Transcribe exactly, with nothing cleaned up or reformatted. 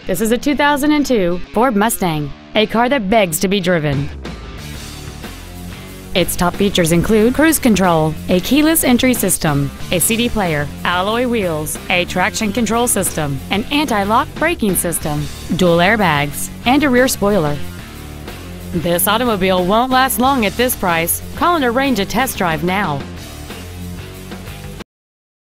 This is a two thousand two Ford Mustang, a car that begs to be driven. Its top features include cruise control, a keyless entry system, a C D player, alloy wheels, a traction control system, an anti-lock braking system, dual airbags, and a rear spoiler. This automobile won't last long at this price. Call and arrange a test drive now.